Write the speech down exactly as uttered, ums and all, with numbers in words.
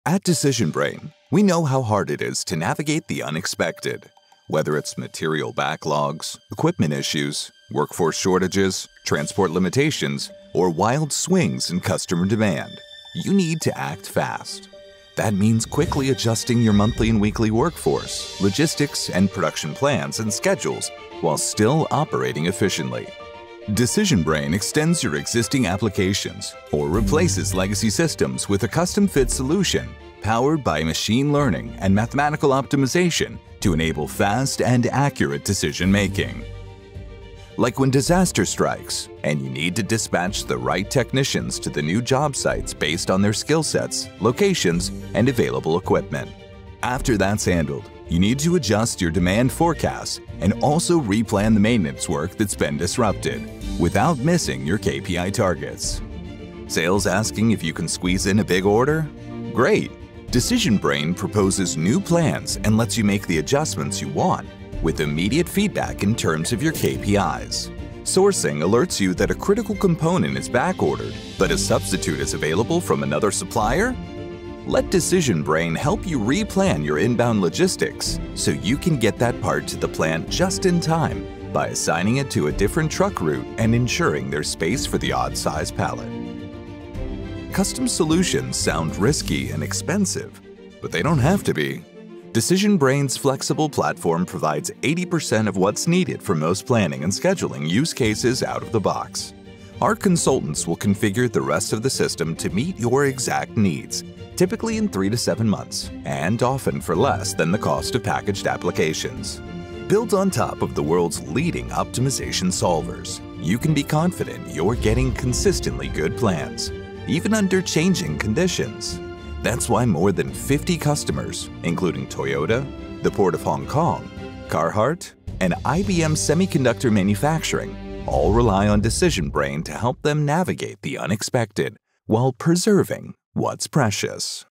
At DecisionBrain, we know how hard it is to navigate the unexpected. Whether it's material backlogs, equipment issues, workforce shortages, transport limitations, or wild swings in customer demand, you need to act fast. That means quickly adjusting your monthly and weekly workforce, logistics, and production plans and schedules while still operating efficiently. DecisionBrain extends your existing applications or replaces legacy systems with a custom-fit solution powered by machine learning and mathematical optimization to enable fast and accurate decision-making. Like when disaster strikes and you need to dispatch the right technicians to the new job sites based on their skill sets, locations, and available equipment. After that's handled, you need to adjust your demand forecasts and also replan the maintenance work that's been disrupted without missing your K P I targets. Sales asking if you can squeeze in a big order? Great! DecisionBrain proposes new plans and lets you make the adjustments you want with immediate feedback in terms of your K P Is. Sourcing alerts you that a critical component is backordered, but a substitute is available from another supplier? Let DecisionBrain help you replan your inbound logistics so you can get that part to the plant just in time by assigning it to a different truck route and ensuring there's space for the odd size pallet. Custom solutions sound risky and expensive, but they don't have to be. DecisionBrain's flexible platform provides eighty percent of what's needed for most planning and scheduling use cases out of the box. Our consultants will configure the rest of the system to meet your exact needs, typically in three to seven months, and often for less than the cost of packaged applications. Built on top of the world's leading optimization solvers, you can be confident you're getting consistently good plans, even under changing conditions. That's why more than fifty customers, including Toyota, the Port of Hong Kong, Carhartt, and I B M Semiconductor Manufacturing all rely on DecisionBrain to help them navigate the unexpected while preserving what's precious.